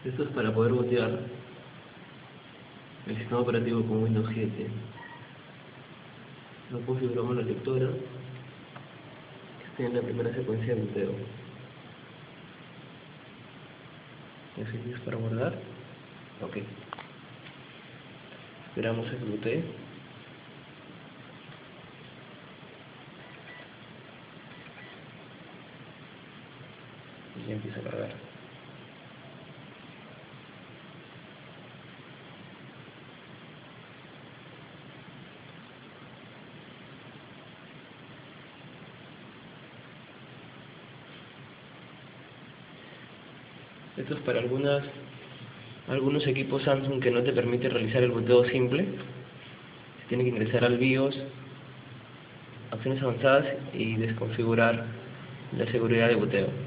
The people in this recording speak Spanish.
Esto es para poder botear el sistema operativo con Windows 7. Lo configuramos la lectora que esté en la primera secuencia de boteo. ¿Así es para guardar? Ok. Esperamos a que botee. Y ya empieza a cargar. Esto es para algunos equipos Samsung que no te permite realizar el boteo simple. Tienes que ingresar al BIOS, opciones avanzadas y desconfigurar la seguridad de boteo.